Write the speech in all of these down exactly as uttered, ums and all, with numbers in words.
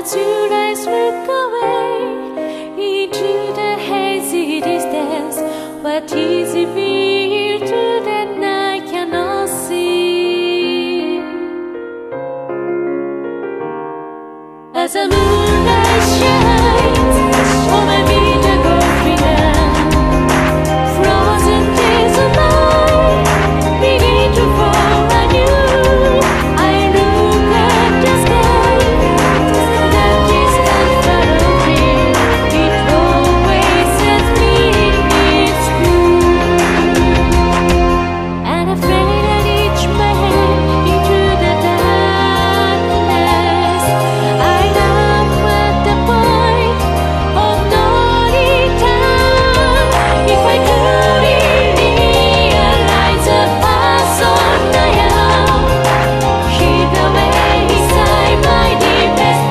as your eyes look away into the hazy distance. What is revealed that I cannot see? As the moonlight shines over me, the gold freedom, frozen days of mine begin to fall anew. I look at the sky, that distant battlefield. It always sets me in its groove, and I fade and itch my head into the darkness. I am at the point of no return. If I could realize the person I am, hid away inside my deepest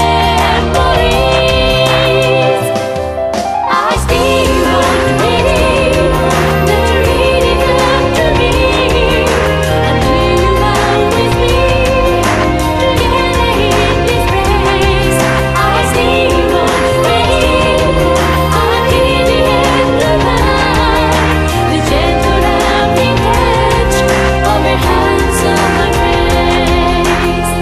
memories, I still want to believe that you're really good to me, and you are with me together in this place. I still want to believe until the end of life, the gentle loving touch of your hands on my face.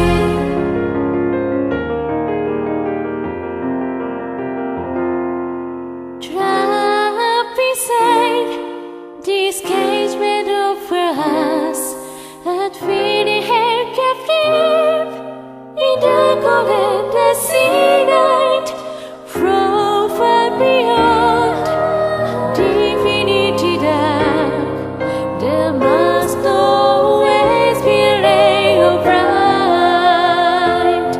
Trapped inside this cage made of glass, that feeling held captive in the cold and the sea night, from far beyond the infinity dark. There must always be a ray of bright.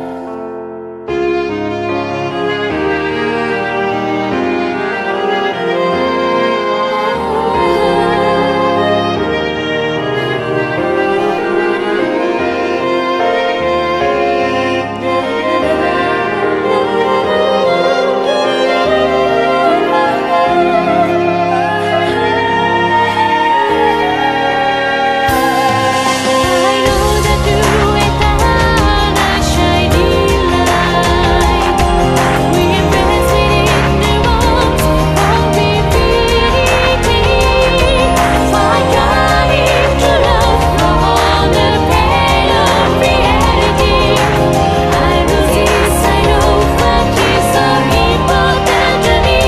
I know that you eternal shining light, we embrace within the warmth of infinity. My guiding to love on the plane of reality. I lose inside of what is so important to me.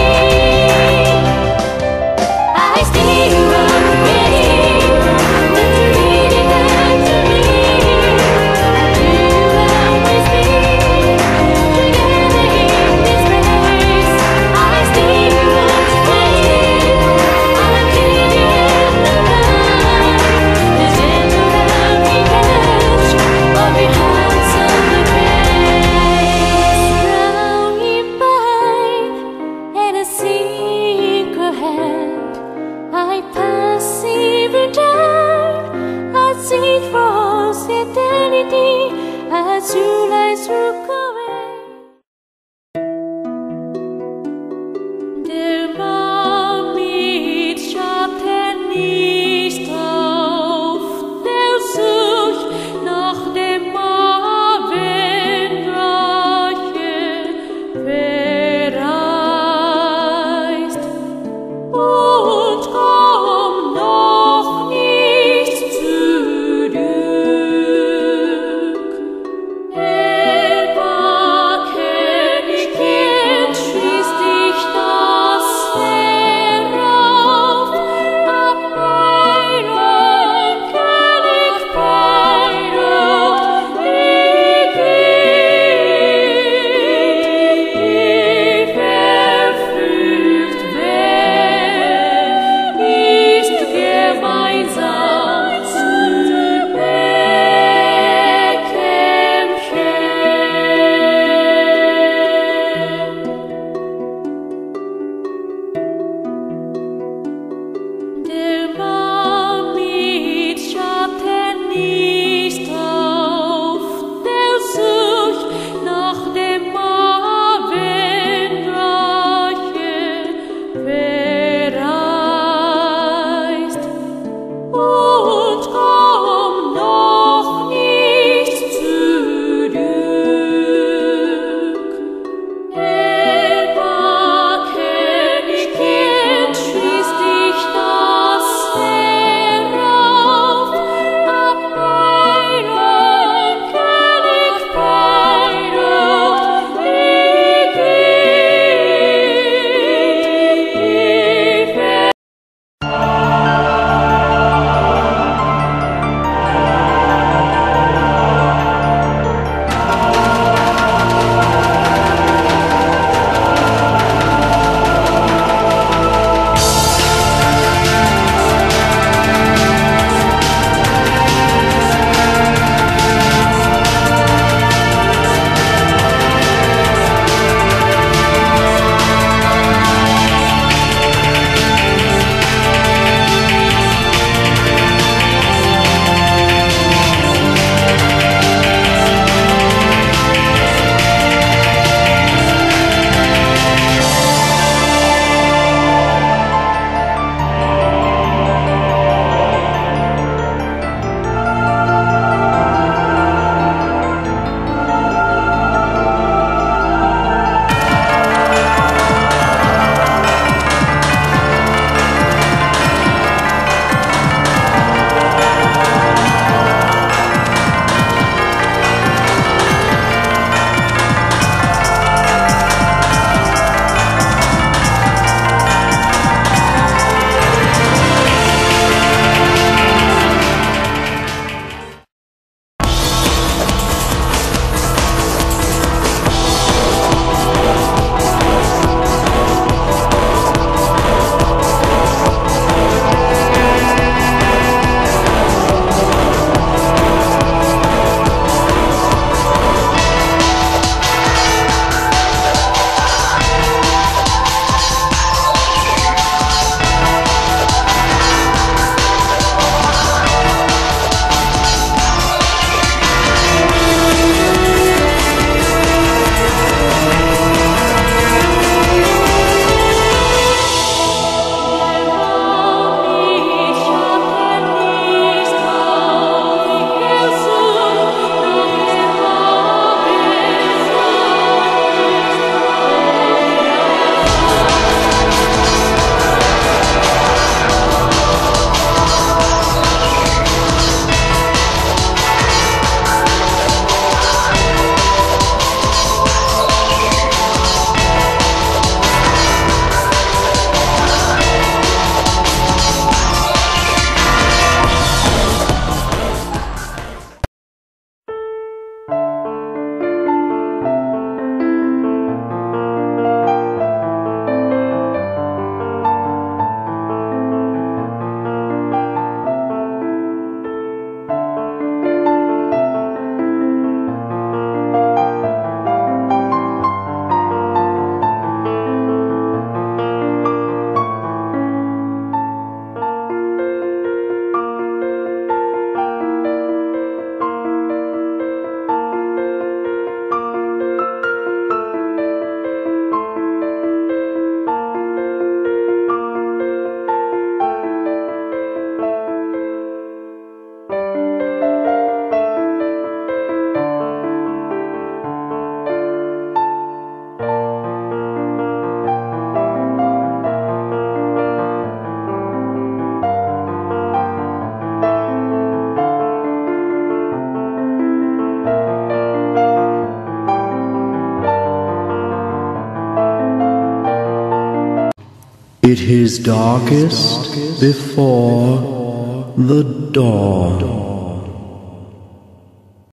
I still want to believe that you're really good to me, and you are with me together in this place. I still want to believe until the end of life, the gentle loving touch of your hands on my face. Drowning behind and a single hand, I pass every time as it falls eternity, as your eyes look away. Der Mann mit Schatten ist auf der Sucht nach dem Abendreiche verreist und kommt noch nicht zurück. Er war It is darkest before the dawn.